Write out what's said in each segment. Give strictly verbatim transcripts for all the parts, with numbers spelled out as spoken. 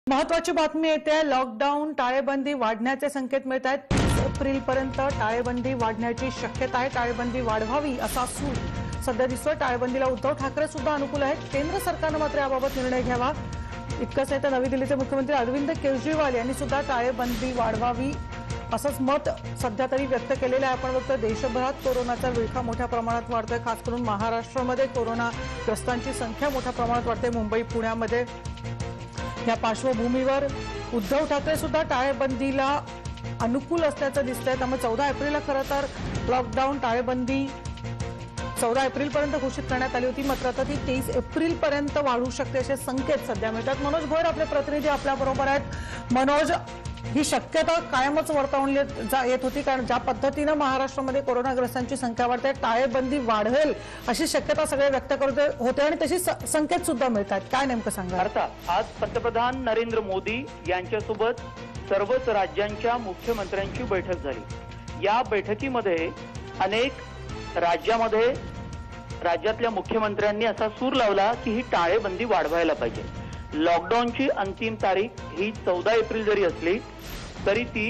महत्वाची बातमी येते। लॉकडाऊन टाळेबंदी वाढण्याचे संकेत मिळत आहेत। तीस एप्रिल पर्यंत टाळेबंदी वाढण्याची शक्यता आहे। टाळेबंदी वाढवावी असा सूर सध्या दिसतोय। टाळेबंदीला उद्धव ठाकरे सुद्धा अनुकूल आहेत। केंद्र सरकारने मात्र याबाबत निर्णय घ्यावा। इतकंच नाही तर नवी दिल्लीचे मुख्यमंत्री अरविंद केजरीवाल यांनी सुद्धा टाळेबंदी वाढवावी असंच मत सध्या तरी व्यक्त केलेलं आहे। आपण बघतो देशभरात कोरोनाचा विळखा मोठ्या प्रमाणात वाढतोय। खास करून महाराष्ट्रामध्ये कोरोनाग्रस्तांची संख्या मोठ्या प्रमाणात वाढते। मुंबई पुण्यामध्ये या पार्श्वभूमीवर उद्धव ठाकरे सुद्धा टाळेबंदीला अनुकूल असल्याचं दिसतंय। त्यामुळे चौदा एप्रिलला खरं तर लॉकडाऊन टाळेबंदी चौदा एप्रिल पर्यंत घोषित करण्यात आली होती, मात्र आता ती तेवीस एप्रिल पर्यंत वाढू शकते असे संकेत सध्या मिळतात। मनोज भोयर आपले प्रतिनिधी आपल्या बरोबर आहेत। मनोज, ही शक्यता कायमच वर्तवली येत होती, कारण ज्या पद्धतीने महाराष्ट्रामध्ये कोरोनाग्रस्तांची संख्या वाढते, टाळेबंदी वाढेल अशी शक्यता सगळे व्यक्त करत होते आणि तशी संकेत सुद्धा मिळतात। काय नेमकं सांगा? अर्थात आज पंतप्रधान नरेंद्र मोदी यांच्यासोबत सर्वच राज्यांच्या मुख्यमंत्र्यांची बैठक झाली। या बैठकीमध्ये अनेक राज्यामध्ये राज्यातल्या मुख्यमंत्र्यांनी असा सूर लावला की ही टाळेबंदी वाढवायला पाहिजे। लॉकडाऊनची अंतिम तारीख ही चौदा एप्रिल जरी असली तरी ती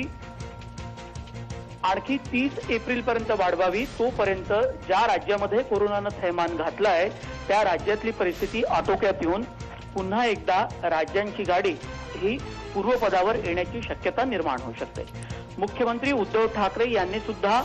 आणखी तीस एप्रिल पर्यंत वाढवावी। तोपर्यंत ज्या राज्यामध्ये कोरोनानं थैमान घातलाय त्या राज्यातली परिस्थिती आटोक्यात येऊन पुन्हा एकदा राज्यांची गाडी ही पूर्वपदावर येण्याची शक्यता निर्माण होऊ शकते। मुख्यमंत्री उद्धव ठाकरे यांनी सुद्धा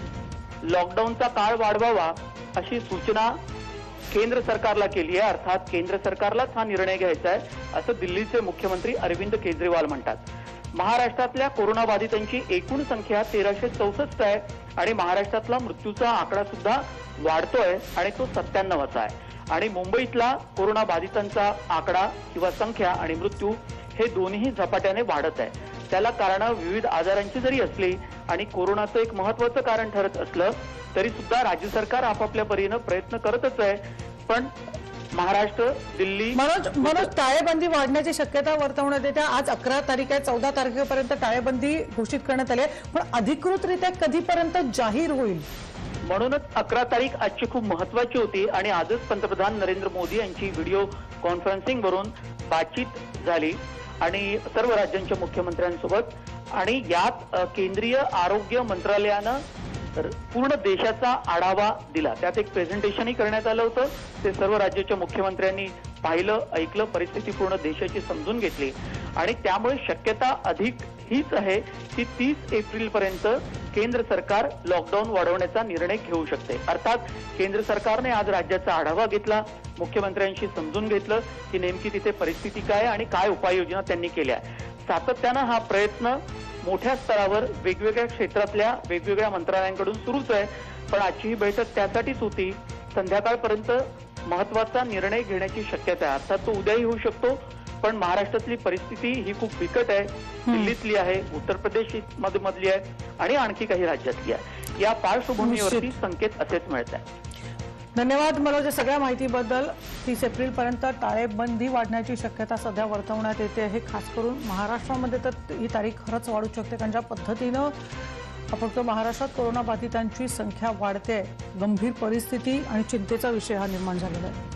लॉकडाऊनचा काळ वाढवावा अशी सूचना केंद्र सरकारला केली आहे। अर्थात केंद्र सरकारलाच हा निर्णय घ्यायचा आहे असं दिल्लीचे मुख्यमंत्री अरविंद केजरीवाल म्हणतात। महाराष्ट्रातल्या कोरोनाबाधितांची एकूण संख्या तेराशे चौसष्ट आहे आणि महाराष्ट्रातला मृत्यूचा आकडा सुद्धा वाढतोय आणि तो सत्त्याण्णवचा आहे। आणि मुंबईतला कोरोनाबाधितांचा आकडा किंवा संख्या आणि मृत्यू हे दोन्ही झपाट्याने वाढत आहे। त्याला कारण विविध आजारांची जरी असली आणि कोरोनाचं एक महत्त्वाचं कारण ठरत असलं तरी सुद्धा राज्य सरकार आपापल्या परीने प्रयत्न करतच आहे। पण महाराष्ट्र, दिल्ली मनोज मनोज टाळेबंदी वाढण्याची शक्यता वर्तवण्यात येते। आज अकरा तारीख आहे, चौदा तारखेपर्यंत टाळेबंदी घोषित करण्यात आली आहे, पण अधिकृतरित्या कधीपर्यंत जाहीर होईल? म्हणूनच अकरा तारीख आजची खूप महत्वाची होती आणि आजच पंतप्रधान नरेंद्र मोदी यांची व्हिडिओ कॉन्फरन्सिंग वरून बातचीत झाली आणि सर्व राज्यांच्या मुख्यमंत्र्यांसोबत। आणि यात केंद्रीय आरोग्य मंत्रालयानं पूर्ण देशाचा आढावा दिला। त्यात एक प्रेझेंटेशनही करण्यात आलं होतं। ते सर्व राज्याच्या मुख्यमंत्र्यांनी पाहिलं, ऐकलं, परिस्थिती पूर्ण देशाची समजून घेतली आणि त्यामुळे शक्यता अधिक हीच आहे की तीस एप्रिल पर्यंत केंद्र सरकार लॉकडाऊन वाढवण्याचा निर्णय घेऊ शकते। अर्थात केंद्र सरकारने आज राज्याचा आढावा घेतला, मुख्यमंत्र्यांशी समजून घेतलं की नेमकी तिथे परिस्थिती काय आणि काय उपाययोजना त्यांनी केल्या। सातत्यानं हा प्रयत्न मोठ्या स्तरावर वेगवेगळ्या क्षेत्रातल्या वेगवेगळ्या मंत्रालयांकडून सुरूच आहे। पण आजची ही बैठक त्यासाठीच होती। संध्याकाळपर्यंत महत्वाचा निर्णय घेण्याची शक्यता आहे। अर्थात तो उद्याही होऊ शकतो, पण महाराष्ट्रातली परिस्थिती ही खूप बिकट आहे। दिल्लीतली आहे, उत्तर प्रदेश मधली आहे आणि आणखी काही राज्यातली आहे। या पार्श्वभूमीवरती संकेत असेच मिळत आहे। धन्यवाद मनोज, सगळ्या माहितीबद्दल। तीस एप्रिल पर्यंत टाळेबंदी वाढण्याची शक्यता सध्या वर्तवण्यात येते। हे खास करून महाराष्ट्रामध्ये तर ही तारीख खरंच वाढू शकते, कारण ज्या पद्धतीनं फक्त महाराष्ट्रात कोरोनाबाधितांची संख्या वाढते, गंभीर परिस्थिती आणि चिंतेचा विषय हा निर्माण झालेला आहे।